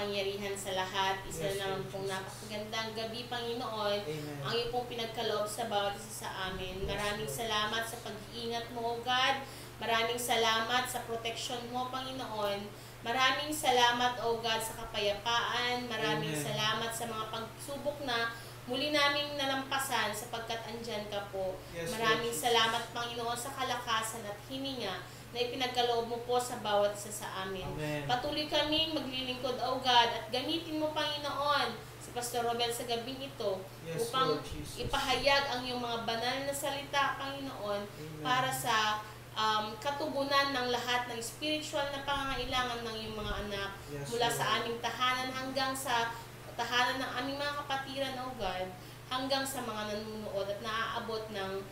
makapangyarihan sa lahat. Isa Yes, naman Lord pong Jesus. napakagandang gabi, Panginoon. Amen. Ang iyo pong pinagkaloob sa bawat isa sa amin. Maraming Yes, Lord. salamat sa pag-iingat mo, O God. Maraming salamat sa protection mo, Panginoon. Maraming salamat, O God, sa kapayapaan. Maraming Amen. salamat sa mga pagsubok na muli naming nalampasan sapagkat andyan ka po. Yes, Maraming Lord Jesus. salamat, Panginoon, sa kalakasan at hininga na ipinagkaloob mo po sa bawat isa sa amin. Amen. Patuloy kaming maglilingkod, O God, at gamitin mo, Panginoon, si Pastor Robel sa gabing ito Yes, upang Lord Jesus. ipahayag ang iyong mga banal na salita, Panginoon, Amen. para sa katugunan ng lahat ng spiritual na pangangailangan ng iyong mga anak Yes, mula Lord. sa aming tahanan hanggang sa tahanan ng aming mga kapatiran, O God, hanggang sa mga nanunood at naaabot ng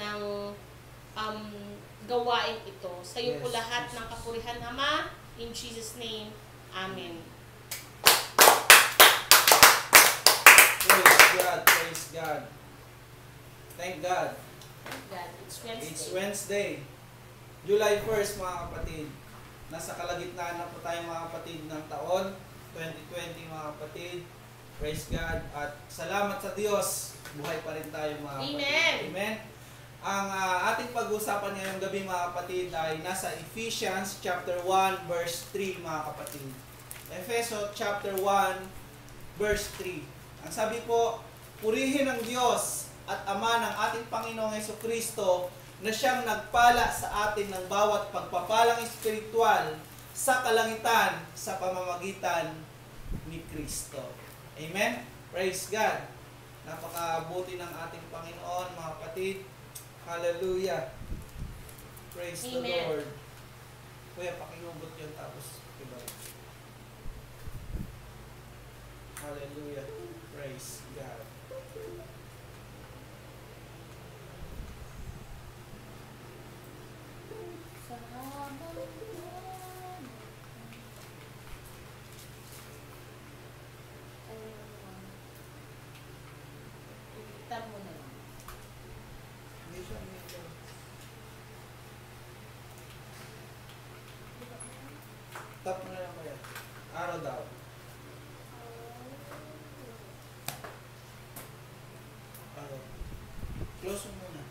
gawain ito. Sa iyo po Yes, lahat Jesus. ng kapurihan, Ama. In Jesus' name, Amen. Praise God, praise God. Thank God. Thank God. It's Wednesday. It's Wednesday, July 1st, mga kapatid. Nasa kalagitnaan na po tayo, mga kapatid, ng taon 2020, mga kapatid. Praise God. At salamat sa Diyos, buhay pa rin tayo, mga Amen. kapatid. Amen. Ang ating pag-usapan ngayong gabi, mga kapatid, ay nasa Ephesians chapter 1 verse 3, mga kapatid. Efeso chapter 1 verse 3. Ang sabi po, purihin ang Diyos at Ama ng ating Panginoong Jesucristo na siyang nagpala sa atin ng bawat pagpapalang espiritual sa kalangitan sa pamamagitan ni Kristo. Amen? Praise God. Napakabuti ng ating Panginoon, mga kapatid. Hallelujah. Praise the Amen. Lord. Kuya, pakihugot yun tapos ibalik. Hallelujah. Praise God. Sa habang buwan. Itab mo na lang. Hindi siya medyo. Tap mo na lang kaya. Araw daw. Araw. Close mo muna.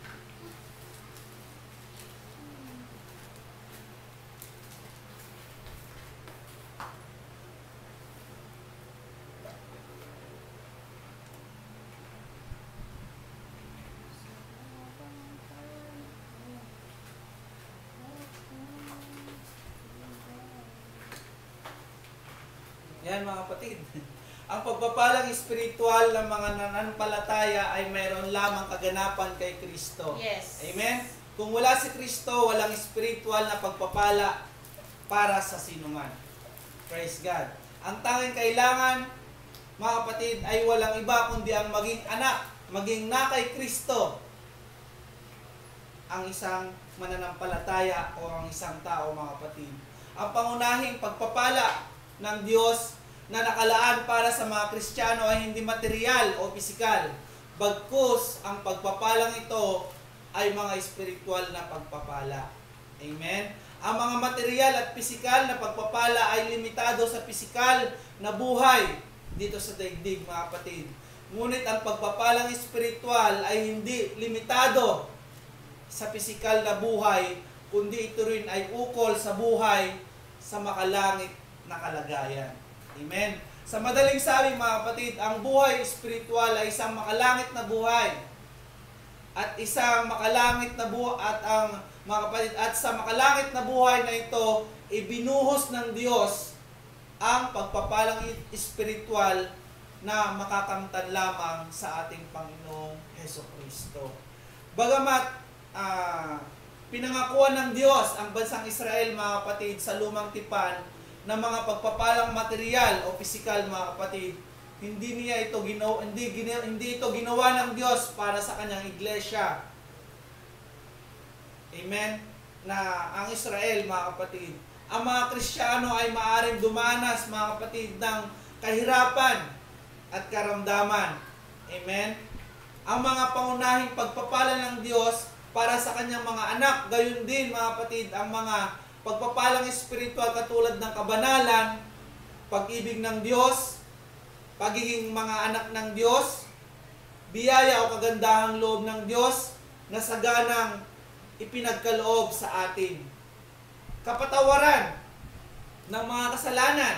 Yan, mga kapatid. Ang pagpapalang espiritual ng mga nananampalataya ay mayroon lamang kaganapan kay Kristo. Yes. Amen? Kung wala si Kristo, walang espiritual na pagpapala para sa sinuman. Praise God. Ang tanging kailangan, mga kapatid, ay walang iba kundi ang maging anak, maging na kay Kristo ang isang mananampalataya o ang isang tao, mga kapatid. Ang pangunahing pagpapala ng Diyos na nakalaan para sa mga Kristiyano ay hindi material o pisikal. Bagkus, ang pagpapalang ito ay mga espiritual na pagpapala. Amen? Ang mga material at pisikal na pagpapala ay limitado sa pisikal na buhay dito sa daigdig, mga kapatid. Ngunit ang pagpapalang espiritual ay hindi limitado sa pisikal na buhay, kundi ito rin ay ukol sa buhay sa makalangit na kalagayan. Amen. Sa madaling sabi, mga kapatid, ang buhay espiritual ay isang makalangit na buhay. At isang makalangit na buhay at ang mga kapatid, at sa makalangit na buhay na ito, ibinuhos ng Diyos ang pagpapalang espiritual na makakamtan lamang sa ating Panginoong Jesucristo. Bagamat pinangakuan ng Diyos ang bansang Israel, mga kapatid, sa lumang tipan ng mga pagpapalang material o pisikal, mga kapatid, hindi ito ginawa ng Diyos para sa kanyang iglesia. Amen? Na ang Israel, mga kapatid, ang mga Kristiyano ay maaaring dumanas, mga kapatid, ng kahirapan at karamdaman. Amen? Ang mga pangunahing pagpapala ng Diyos para sa kanyang mga anak, gayon din, mga kapatid, ang mga pagpapalang espiritual katulad ng kabanalan, pag-ibig ng Diyos, pagiging mga anak ng Diyos, biyaya o kagandahang loob ng Diyos na saganang ipinagkaloob sa atin. Kapatawaran ng mga kasalanan.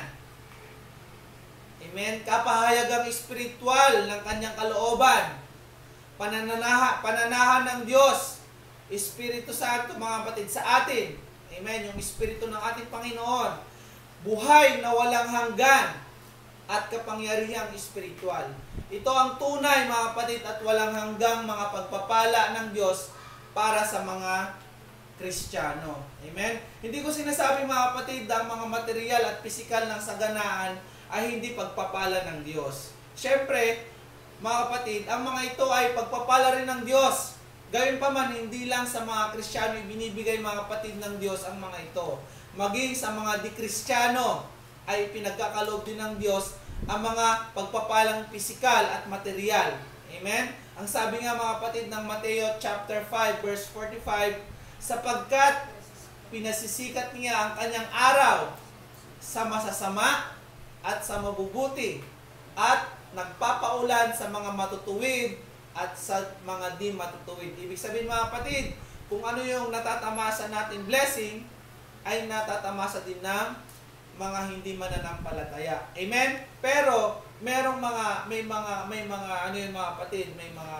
Amen. Kapahayagang espiritual ng kanyang kalooban. Pananahan ng Diyos, Espiritu Santo, mga kapatid, sa atin. Amen. Yung Espiritu ng ating Panginoon. Buhay na walang hanggan at kapangyarihang espiritual. Ito ang tunay, mga kapatid, at walang hanggang mga pagpapala ng Diyos para sa mga Kristiyano. Amen? Hindi ko sinasabi, mga kapatid, ang mga material at pisikal ng saganaan ay hindi pagpapala ng Diyos. Siyempre, mga kapatid, ang mga ito ay pagpapala rin ng Diyos. Gayun pa man, hindi lang sa mga Kristiyano ibinibigay, mga kapatid, ng Diyos ang mga ito. Maging sa mga di-Kristiyano ay pinagkakaloob din ng Diyos ang mga pagpapalang pisikal at material. Amen? Ang sabi nga, mga kapatid, ng Mateo chapter 5 verse 45, sapagkat pinasisikat niya ang kanyang araw sa masasama at sa mabubuti at nagpapaulan sa mga matutuwid at sa mga di matutuwid. Ibig sabihin, mga kapatid, kung ano yung natatamasa natin blessing, ay natatamasa din ng mga hindi mananampalataya. Amen? Pero merong may mga ano yun, mga kapatid, may mga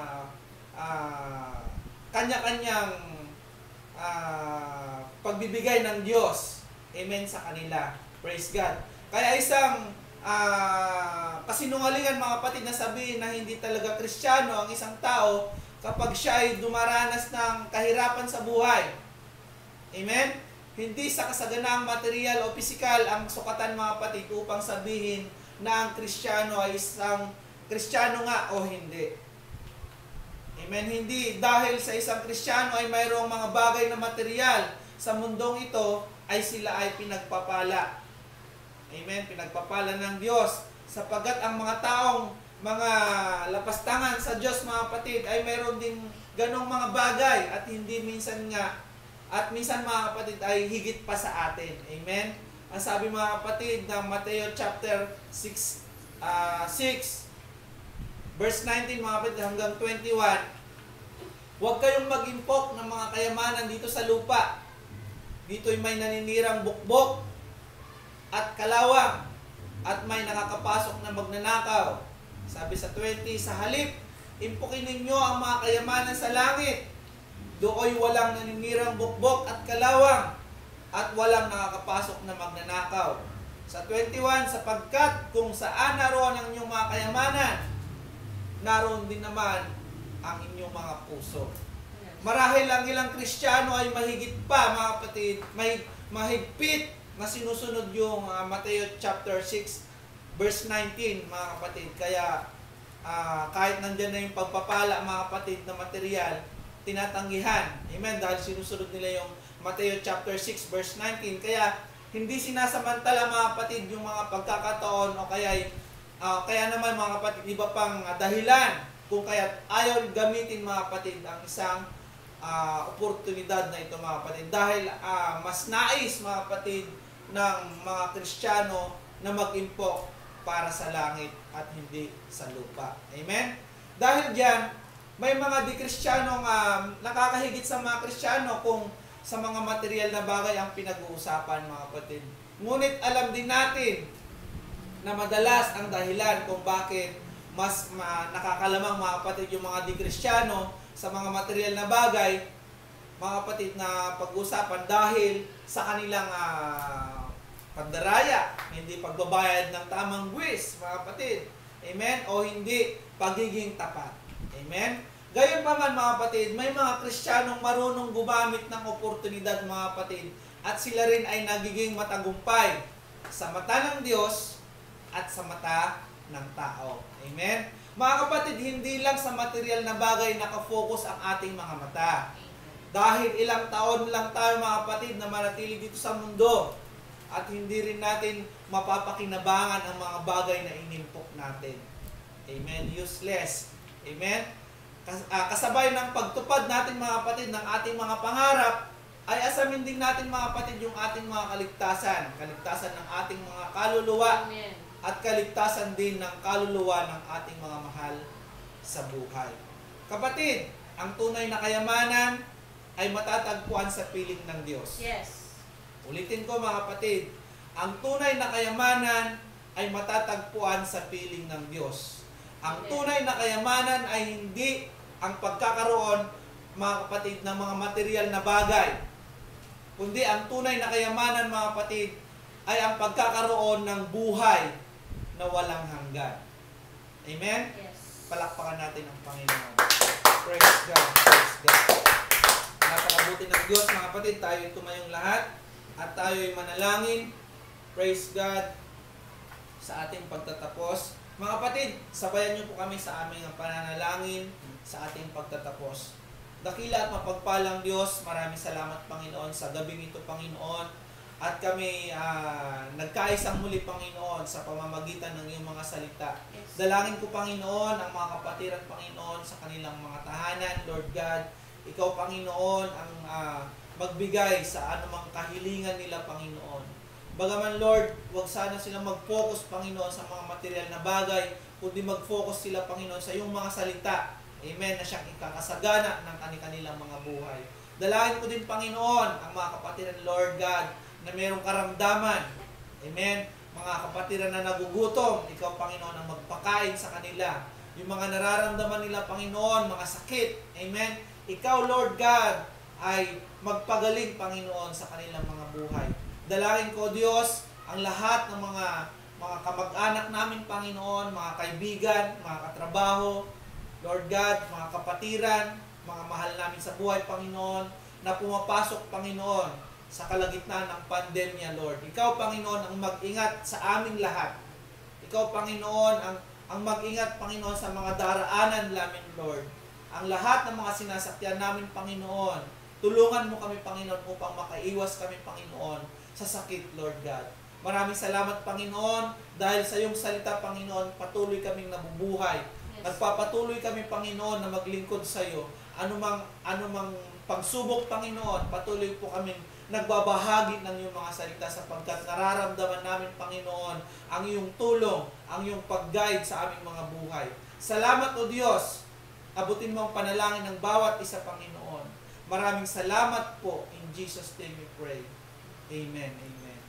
kanya-kanyang pagbibigay ng Diyos. Amen sa kanila. Praise God. Kaya isang kasinungalingan, mga kapatid, na sabihin na hindi talaga Kristiyano ang isang tao kapag siya ay dumaranas ng kahirapan sa buhay. Amen? Hindi sa kasaganaang material o pisikal ang sukatan, mga kapatid, upang sabihin na ang Kristiyano ay isang Kristiyano nga o hindi. Amen? Hindi dahil sa isang Kristiyano ay mayroong mga bagay na material sa mundong ito ay sila ay pinagpapala. Amen? Pinagpapala ng Diyos. Sapagkat ang mga taong mga lapastangan sa Diyos, mga kapatid, ay mayroon din ganong mga bagay at hindi minsan nga at minsan, mga kapatid, ay higit pa sa atin. Amen? Ang sabi, mga kapatid, ng Mateo chapter 6 verse 19, mga kapatid, hanggang 21, huwag kayong mag-impok ng mga kayamanan dito sa lupa. Dito'y may naninirang bukbok at kalawang at may nakakapasok na magnanakaw. Sabi sa 20, sa halip, impukin ninyo ang mga kayamanan sa langit. Dooy walang naninirang bukbok at kalawang at walang nakakapasok na magnanakaw. Sa 21, sapagkat kung saan naroon ang inyong mga kayamanan, naroon din naman ang inyong mga puso. Marahil ang ilang Kristiyano ay mahigit pa, mga kapatid, may mahigpit na sinusunod yung Mateo chapter 6 verse 19, mga kapatid. Kaya kahit nandyan na yung pagpapala, mga kapatid, na material, tinatanggihan. Amen? Dahil sinusunod nila yung Mateo chapter 6 verse 19. Kaya hindi sinasamantala, mga kapatid, yung mga pagkakataon o kaya naman, mga kapatid, iba pang dahilan kung kaya ayaw gamitin, mga kapatid, ang isang oportunidad na ito, mga kapatid. Dahil mas nais, mga kapatid, ng mga Kristiyano na mag-impok para sa langit at hindi sa lupa. Amen? Dahil diyan, may mga di-Kristyanong nakakahigit sa mga Kristiyano kung sa mga material na bagay ang pinag-uusapan, mga kapatid. Ngunit alam din natin na madalas ang dahilan kung bakit mas nakakalamang, mga kapatid, yung mga di-Kristiyano sa mga material na bagay, mga kapatid, na pag-uusapan dahil sa kanilang pandaraya, hindi pagbabayad ng tamang buwis, mga kapatid. Amen? O hindi pagiging tapat. Amen? Gayon pa man, mga kapatid, may mga Kristiyanong marunong gumamit ng oportunidad, mga kapatid, at sila rin ay nagiging matagumpay sa mata ng Diyos at sa mata ng tao. Amen? Mga kapatid, hindi lang sa material na bagay nakafocus ang ating mga mata. Dahil ilang taon lang tayo, mga kapatid, na manatili dito sa mundo at hindi rin natin mapapakinabangan ang mga bagay na inimpok natin. Amen? Useless. Amen? Kasabay ng pagtupad natin, mga kapatid, ng ating mga pangarap, ay asamin din natin mga kapatid yung ating mga kaligtasan. Kaligtasan ng ating mga kaluluwa. Amen. At kaligtasan din ng kaluluwa ng ating mga mahal sa buhay. Kapatid, ang tunay na kayamanan ay matatagpuan sa piling ng Diyos. Yes. Ulitin ko mga kapatid, ang tunay na kayamanan ay matatagpuan sa piling ng Diyos. Ang tunay na kayamanan ay hindi ang pagkakaroon, mga kapatid, ng mga material na bagay. Kundi ang tunay na kayamanan, mga kapatid, ay ang pagkakaroon ng buhay na walang hanggan. Amen? Yes. Palakpakan natin ang Panginoon. Praise God. Praise God. Napakabuti ng Diyos, mga kapatid. Tayo tumayong lahat at tayo ay manalangin. Praise God sa ating pagtatapos. Mga kapatid, sabayan niyo po kami sa aming pananalangin sa ating pagtatapos. Dakila at mapagpalang Diyos, maraming salamat Panginoon sa gabing ito Panginoon. At kami nagkaisang muli Panginoon sa pamamagitan ng iyong mga salita. Yes. Dalangin ko Panginoon ang mga kapatid at Panginoon sa kanilang mga tahanan, Lord God. Ikaw Panginoon ang magbigay sa anumang kahilingan nila Panginoon. Bagaman Lord, huwag sana sila mag-focus Panginoon sa mga material na bagay, kundi mag-focus sila Panginoon sa iyong mga salita. Amen, na siyang ikakasagana ng kanilang mga buhay. Dalangin ko din Panginoon ang mga kapatiran Lord God na mayroong karamdaman. Amen. Mga kapatiran na nagugutom, ikaw Panginoon ang magpakain sa kanila. Yung mga nararamdaman nila Panginoon, mga sakit. Amen. Ikaw Lord God ay magpagaling Panginoon sa kanilang mga buhay. Dalangin ko Diyos ang lahat ng mga kamag-anak namin Panginoon, mga kaibigan, mga katrabaho, Lord God, mga kapatiran, mga mahal namin sa buhay, Panginoon, na pumapasok, Panginoon, sa kalagitnaan ng pandemya, Lord. Ikaw, Panginoon, ang mag-ingat sa aming lahat. Ikaw, Panginoon, ang mag-ingat, Panginoon, sa mga daraanan namin, Lord. Ang lahat ng mga sinasakyan namin, Panginoon, tulungan mo kami, Panginoon, upang makaiwas kami, Panginoon, sa sakit, Lord God. Maraming salamat, Panginoon, dahil sa iyong salita, Panginoon, patuloy kaming nabubuhay. Nagpapatuloy kami, Panginoon, na maglingkod sa iyo. Anumang pagsubok, Panginoon, patuloy po kaming nagbabahagi ng iyong mga salita sapagkat nararamdaman namin, Panginoon, ang iyong tulong, ang iyong pag-guide sa aming mga buhay. Salamat, O Diyos. Abutin mo ang panalangin ng bawat isa, Panginoon. Maraming salamat po. In Jesus' name we pray. Amen. Amen.